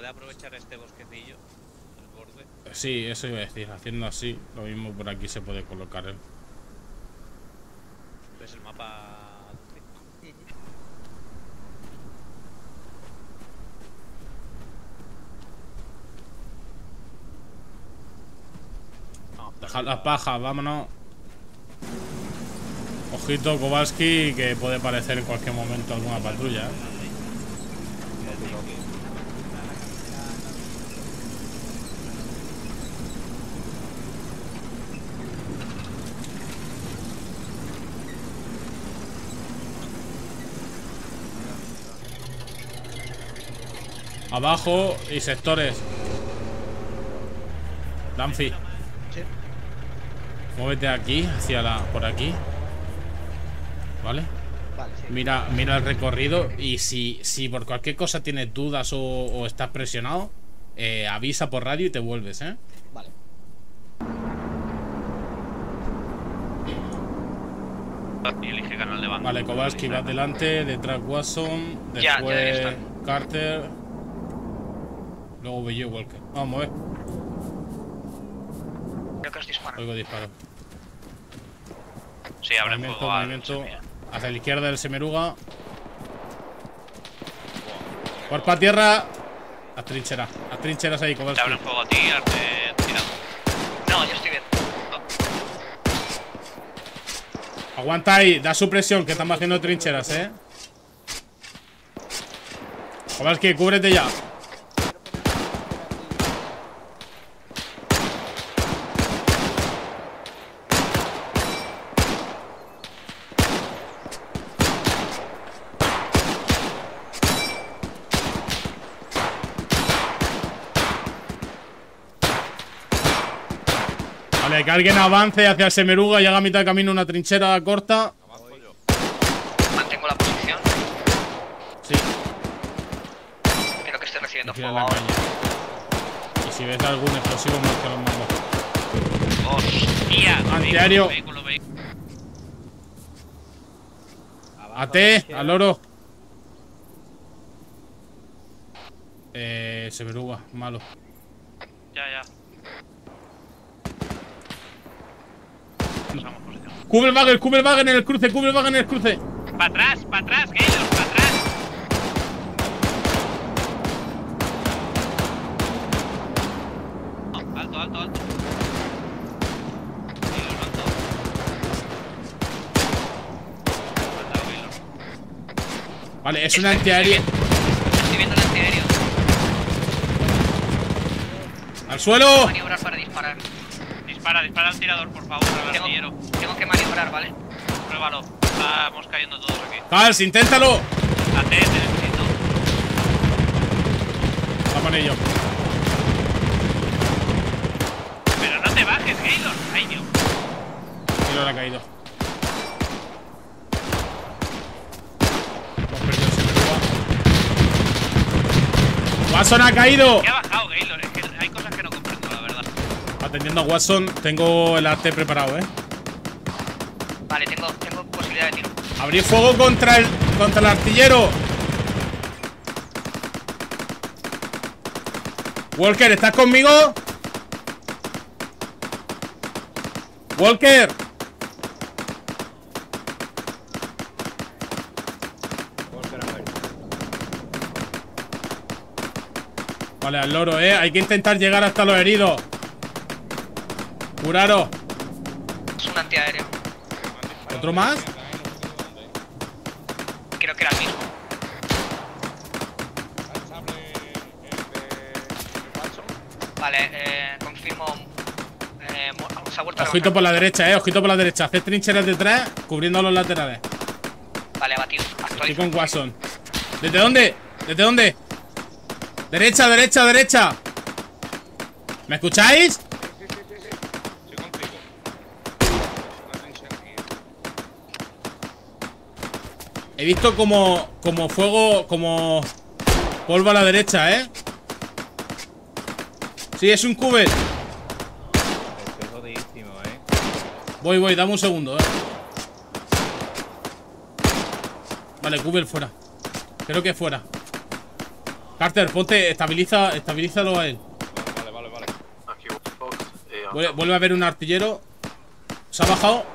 puede aprovechar este bosquecillo, el borde. Sí, eso iba a decir. Haciendo así, lo mismo por aquí se puede colocar él. ¿Ves el mapa? Dejad las pajas, vámonos. Ojito, Kowalski, que puede aparecer en cualquier momento alguna patrulla, ¿eh? Abajo y sectores. Danfi. Muévete aquí, por aquí. ¿Vale? Vale, sí. Mira el recorrido y si por cualquier cosa tienes dudas o estás presionado, avisa por radio y te vuelves, ¿eh? Vale. Y elige canal de banda. Vale, Kowalski va adelante, detrás Watson, Ya debe después estar. Carter, luego voy yo, Walker. Vamos a ver. Creo que os disparan. Oigo disparo. Sí, abren fuego al Movimiento. semilla. Hacia la izquierda del Semeruga. Cuerpo a tierra. Las trincheras ahí, Te Kowalski. abren fuego a ti, arte tirado. No, yo estoy bien. Aguanta ahí, da su presión, que están bajando trincheras, Kowalski, cúbrete ya. Vale, que alguien avance hacia el Semeruga y haga a mitad de camino una trinchera corta. Mantengo la posición. Sí. Creo que estoy recibiendo Gira fuego la ahora. calle. Y si ves algún explosivo, marca los mangos. ¡Hostia! Antiaéreo. Vehículo. AT, al oro. Semeruga, malo. Ya. Pasamos posición. Cubre el wagon en el cruce, ¡Para atrás, Gaylor! ¡Para atrás! Alto. Gaylor, alto. Mándalo, Gaylor. Vale, es un antiaéreo. Estoy viendo el antiaéreo. ¡Al suelo! Maniobrar para disparar. Dispara al tirador, por favor, al artillero. Tengo que maniobrar, ¿vale? Pruébalo. Estamos cayendo todos aquí. Cals, inténtalo. AT, te necesito. Vamos en ello. Pero no te bajes, Gaylor. Ay, Dios. Y lo ha caído. Hemos perdido el Semeruga. Watson ha caído. ¿Qué ha bajado, Gaylor? Es que hay cosas que no comprendo, la verdad. Atendiendo a Watson, tengo el arte preparado, Vale, tengo posibilidad de tiro. Abrir fuego contra el artillero. Walker, ¿estás conmigo? Walker. Vale, al loro, hay que intentar llegar hasta los heridos. Curaros. Es un antiaéreo. ¿Otro más? Creo que era el mismo. Vale, confirmo. Se ha vuelto a Ojito levantar. por la derecha, ojito por la derecha. Haced trincheras detrás, cubriendo los laterales. Vale, abatido. Estoy Actualizo. con Watson. ¿Desde dónde? ¿Desde dónde? Derecha. ¿Me escucháis? He visto como fuego, como polvo a la derecha, Sí, es un cube. Estoy jodidísimo, Voy, dame un segundo, Vale, cube fuera. Creo que fuera. Carter, ponte, estabilízalo a él. Vale. Aquí, Fox. Vuelve a ver un artillero. Se ha bajado.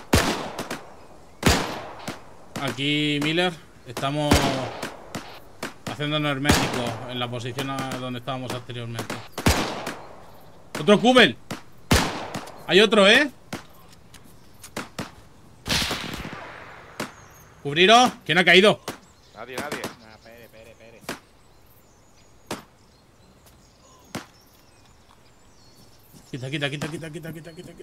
Aquí Miller. Estamos haciéndonos herméticos en la posición donde estábamos anteriormente. ¡Otro Kubel! Hay otro, ¿eh? Cubriros. ¿Quién ha caído? Nadie. Pere. Quita.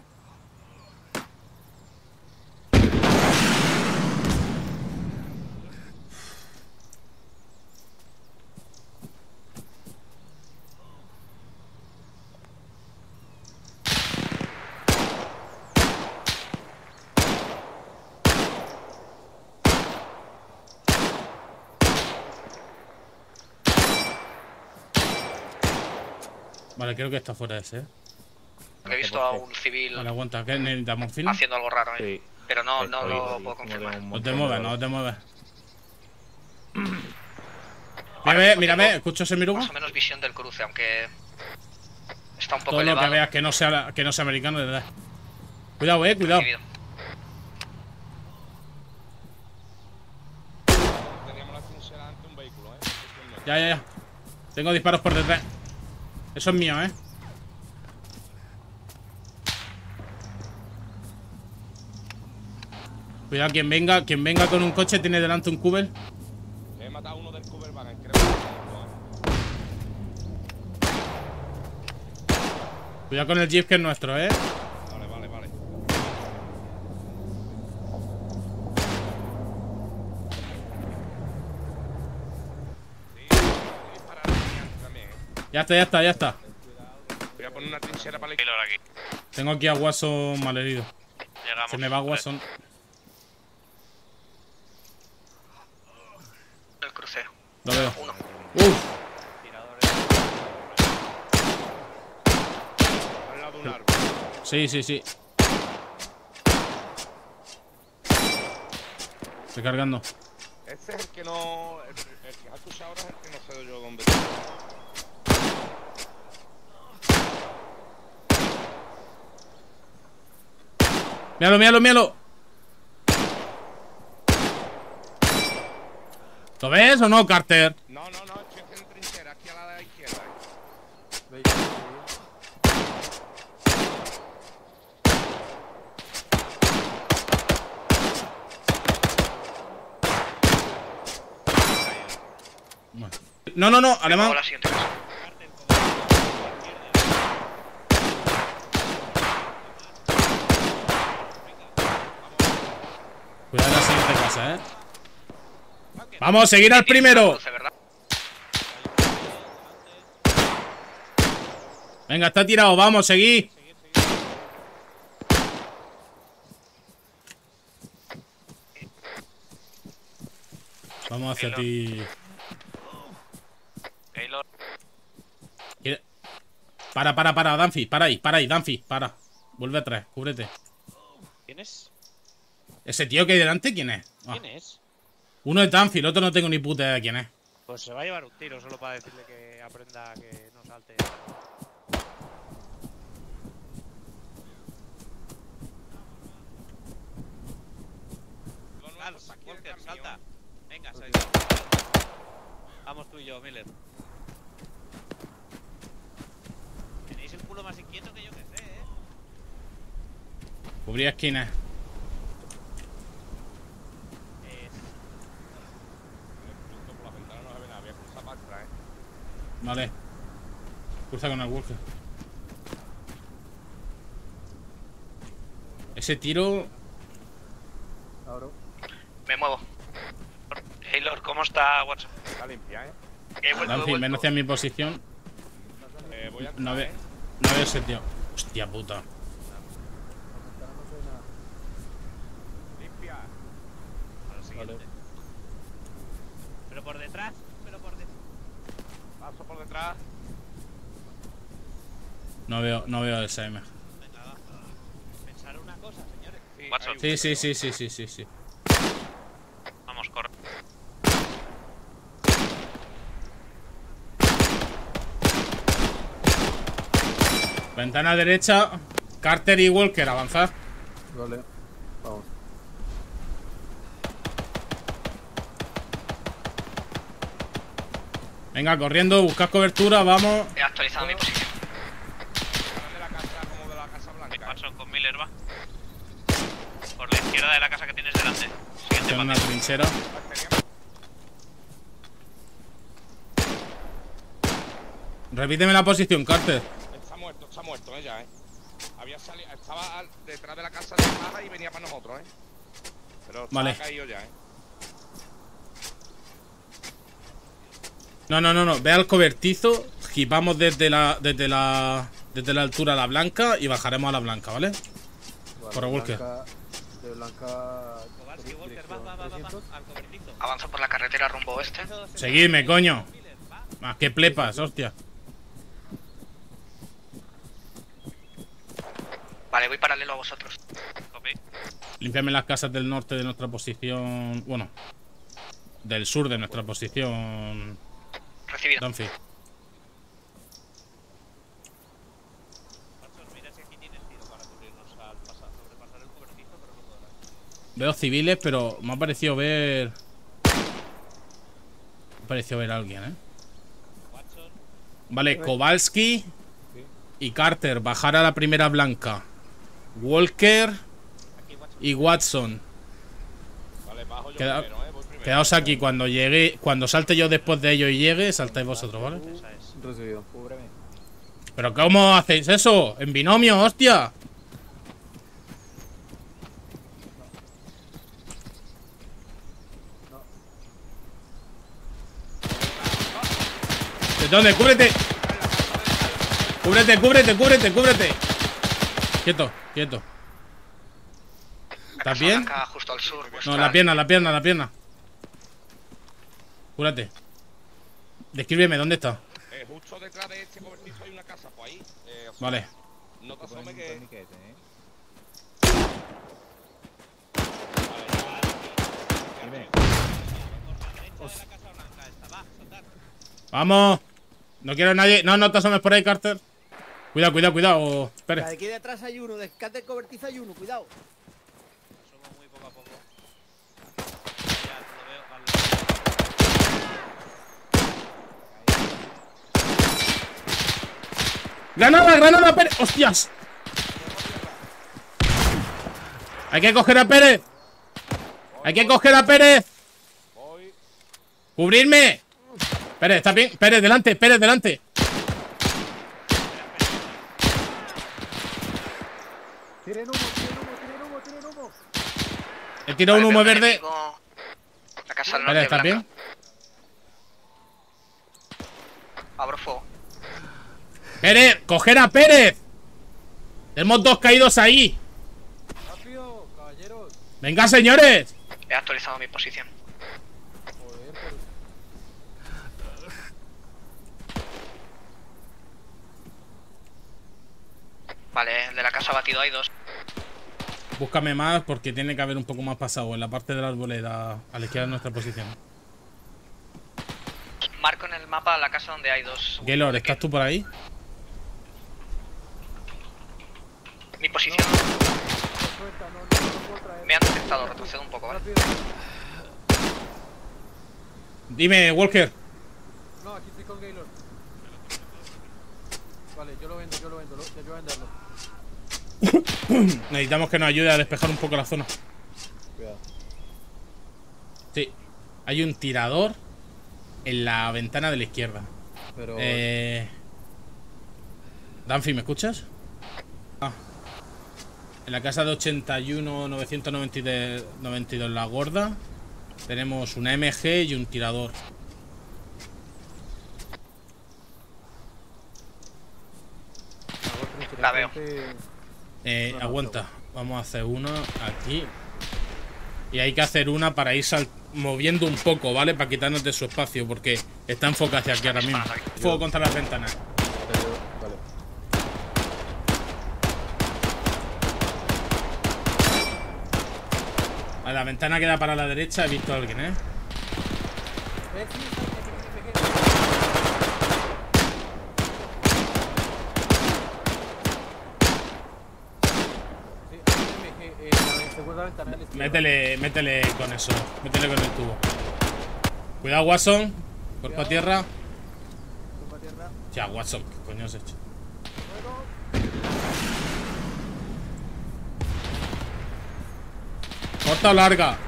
Vale, creo que está fuera ese, ¿eh? He visto a un civil Vale, aguanta. ¿Qué necesitamos? ¿Film? haciendo algo raro, Sí. Pero no Estoy lo puedo como confirmar. de un No te montón muevas, de no te muevas. Vale, Mírame, tengo escucho ese mirugo. Más o menos visión del cruce, aunque está un poco Todo lo elevado. que veas que no sea americano, de verdad. Cuidado, cuidado. Recibido. Teníamos la trinchera ante un vehículo, Ya. Tengo disparos por detrás. Eso es mío, Cuidado, quien venga con un coche tiene delante un Kubel. He matado a uno del cover wagon, creo que Cuidado con el jeep que es nuestro, Vale. Ya está. Voy a poner una trinchera para el Taylor aquí. Tengo aquí a Watson malherido. Llegamos. Se me va Watson. El cruce. Lo veo. Uno. Uf. al lado de un árbol. Sí. Estoy cargando. Ese es el que no. El que has escuchado ahora es el que no sé yo dónde está. Míralo. ¿Lo ves o no, Carter? No, estoy en trinchera, aquí a la izquierda. No, alemán. Luego la siguiente casa. Cuidado la siguiente casa, Vamos, seguir al primero. Cruce, ¿verdad? Venga, está tirado, vamos, seguí. Vamos hacia ti. Taylor. Para, Danfi, para ahí, Danfi, para. Vuelve atrás, cúbrete. ¿Quién es? ¿Ese tío que hay delante quién es? ¿Quién es? Uno es Danfi, el otro no tengo ni puta idea de quién es. Pues se va a llevar un tiro solo para decirle que aprenda que no salte. Walker, salta. Venga, salta. Vamos tú y yo, Miller. Tenéis el culo más inquieto que yo que sé, Cubría esquinas. Por la ventana no se ve nada, voy a cruzar para atrás, Vale. Cruza con el Walker. Ese tiro. Me muevo. Taylor, ¿cómo está Watson? Está limpia, He vuelto, Danfi, ven hacia mi posición. Voy a entrar, No veo ese tío. Hostia puta. Limpia. A lo siguiente. Pero por detrás, Paso por detrás. No veo el SM. Venga, va. Pensar una cosa, señores. Watson. Sí. Vamos, corre. Ventana derecha. Carter y Walker, avanzar. Vale. Vamos. Venga, corriendo, buscad cobertura, vamos. He actualizado mi posición. De la casa, como de la Casa Blanca. Watson con Miller, va. Por la izquierda de la casa que tienes delante. Siguiente Tengo una patio. trinchera. Repíteme la posición, Carter. Está muerto, ya, Había salido, estaba detrás de la casa de Baja y venía para nosotros, Pero estaba Vale. caído ya, No. Ve al cobertizo. Gipamos desde la altura a la blanca y bajaremos a la blanca, ¿vale? Vale, Por Walker. De Blanca. Kowalski, Walker, va. Al cobertizo. Avanzo por la carretera rumbo oeste. Seguidme, coño. Miller, va. Más que plepas, hostia. Vale, voy paralelo a vosotros. Copy. Límpiame las casas del norte de nuestra posición. Bueno, del sur de nuestra posición. Recibido. Danfi. Watson, mira si aquí tienes tiro para cubrirnos al sobrepasar el cobertizo, pero no podrás. Veo civiles, pero me ha parecido ver. A alguien, Watson, Vale, Kowalski y Carter, bajar a la primera blanca. Walker aquí Watson. y Watson. Vale, bajo yo Queda- primero, Voy primero. Quedaos aquí, cuando salte yo después de ellos y llegue, saltáis vosotros, ¿vale? Esa es. Recibido. ¿Pero cómo hacéis eso? En binomio, hostia. ¿De dónde? ¡Cúbrete! ¡Cúbrete! Quieto. ¿Estás bien? Acá justo al sur. No, la pierna. Cúrate. Descríbeme, ¿dónde está? Justo detrás de este cobertizo hay una casa, pues ahí. Vale. No te asomes que. Vamos. No quiero a nadie. No te asomes por ahí, Carter. Cuidado. Espere. De aquí detrás hay uno, descate el cobertizo hay uno, cuidado. Somos muy poco a poco. Ya, lo veo. Al... ¡Granada, Pérez! ¡Hostias! Hay que coger a Pérez. Voy. ¡Cubrirme! Pérez, ¿estás bien? Pérez, delante. Tiren humo. He tirado un humo verde. La casa al Pérez, norte ¿estás blanca. bien? Abro fuego. Pérez, coger a Pérez. Tenemos 2 caídos ahí. Rápido, caballeros. Venga, señores. He actualizado mi posición. Joder, pero... Vale, el de la casa batido hay 2. Búscame más porque tiene que haber un poco más pasado en la parte de la arboleda a la izquierda de nuestra posición. Marco en el mapa la casa donde hay 2. Gaylord, ¿estás tú por ahí? Mi posición. Suelta, no puedo traer. Me han detectado, retrocedo un poco, ¿vale? Rápido. Dime, Walker. No, aquí estoy con Gaylord. Vale, yo lo vendo, te ayudo a venderlo. Necesitamos que nos ayude a despejar un poco la zona. Cuidado. Sí. Hay un tirador en la ventana de la izquierda. Pero... Danfi, ¿me escuchas? Ah. En la casa de 81 992 La Gorda tenemos una MG y un tirador. La veo. Aguanta. Vamos a hacer una aquí. Y hay que hacer una para ir moviendo un poco, ¿vale? Para quitarnos de su espacio, porque está enfocado hacia aquí ahora mismo. Fuego contra las ventanas. Vale. A la ventana queda para la derecha. He visto a alguien, ¿eh? ventana de la izquierda. Métele con eso. Métele con el tubo. Cuidado, Watson. Cuerpo a tierra. Toma tierra. Ya, Watson, ¿qué coño has hecho? Corta o larga.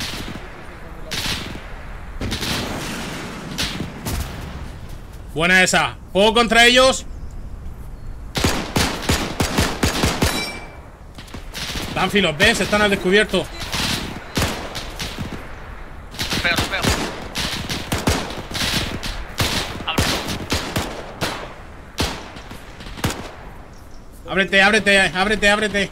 Buena esa. Juego contra ellos. Danfi, ¿los ves? Están al descubierto. Pego. Ábrete.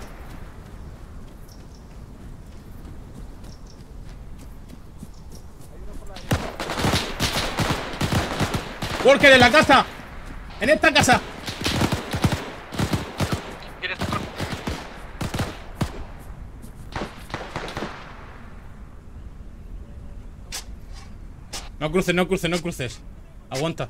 Walker en la casa. En esta casa. ¿Quieres? No cruces. Aguanta.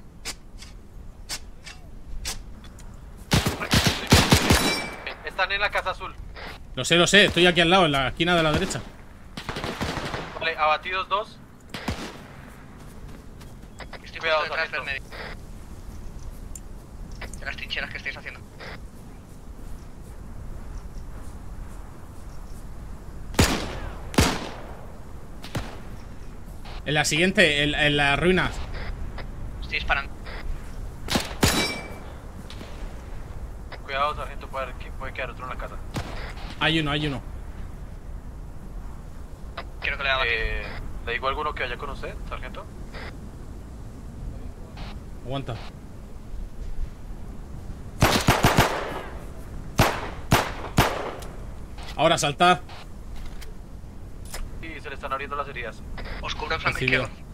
Están en la casa azul. Lo sé. Estoy aquí al lado, en la esquina de la derecha. Vale, abatidos 2. Estoy Cuidado, justo detrás del sargento. medio. De las trincheras que estáis haciendo. En la siguiente, en las ruinas. Estoy disparando. Cuidado, sargento, puede quedar otro en la casa. Hay uno. Quiero que le haga aquí. ¿Le digo a alguno que vaya con usted, sargento? Aguanta. Ahora saltar. Sí, se le están abriendo las heridas. Os cubro el flanco Recibido. izquierdo.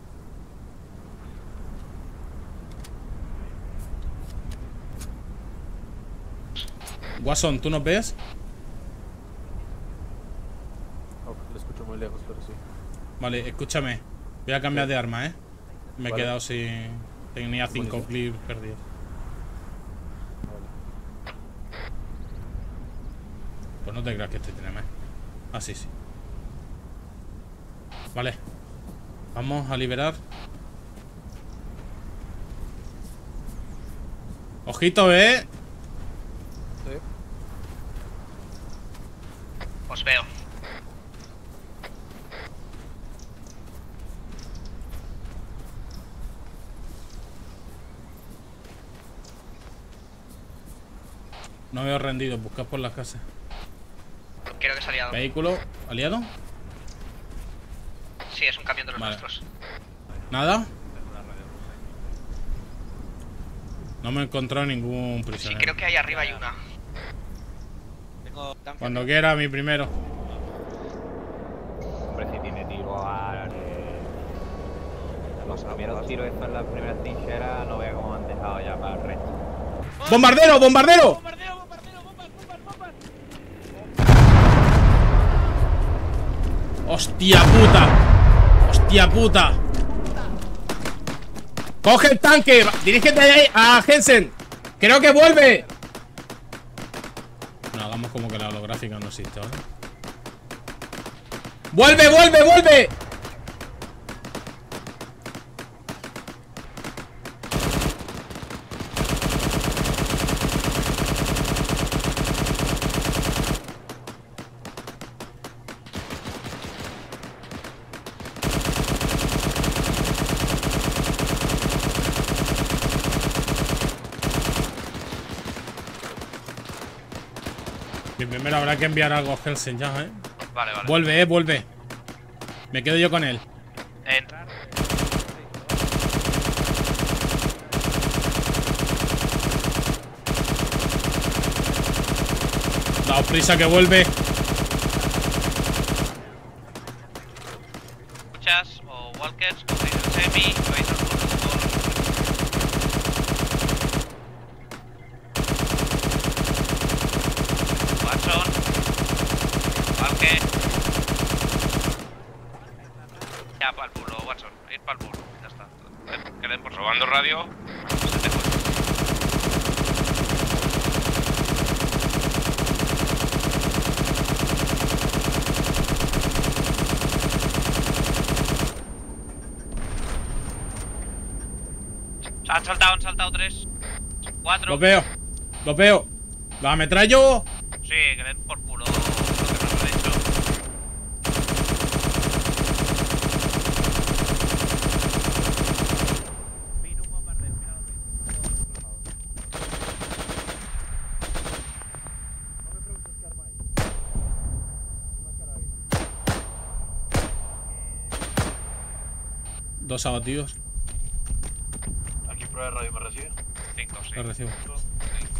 Watson, ¿tú nos ves? Oh, lo escucho muy lejos, pero sí. Vale, escúchame. Voy a cambiar de arma, Me he Vale. quedado sin... Tenía 5 clips perdidos. Pues no te creas que este tiene más. Ah, sí. Vale. Vamos a liberar. Ojito, Sí. Os veo. No veo rendido. Buscad por las casas. Quiero que sea aliado. Vehículo. ¿Aliado? Sí, es un camión de los Vale. nuestros. ¿Nada? No me he encontrado ningún Sí, prisionero. creo que ahí arriba hay una. Tengo tanque. Cuando quiera, mi primero. Hombre, si tiene tiro a... Los primeros tiros estos en las primeras trincheras, no veo cómo han dejado ya para el resto. ¡Bombardero! ¡Bombardero! ¡Hostia puta! ¡Hostia puta! ¡Coge el tanque! ¡Dirígete ahí a Jensen! ¡Creo que vuelve! No, hagamos como que la holográfica no existe, ¿vale? ¡Vuelve, vuelve, vuelve! Mi primero habrá que enviar algo a Helsen ya, Vale. Vuelve, vuelve. Me quedo yo con él. Entrar. Daos prisa que vuelve. Escuchas o walkers, cogéis el semi, vais al conductor. Watson. Walker. Ya, para el bulo, Watson. Ir para el bulo. Ya está. Que den por Robando radio. Han saltado 3. 4. Los veo. Los veo. ¿Los ametrallo? Sí, que den por culo lo que nos han hecho. Vino un bombardeo, mira los mismos. No me preguntes qué arma hay. Una carabina. Dos abatidos. Aquí prueba de radio, ¿me recibe? 5, sí. Lo recibo. Sí.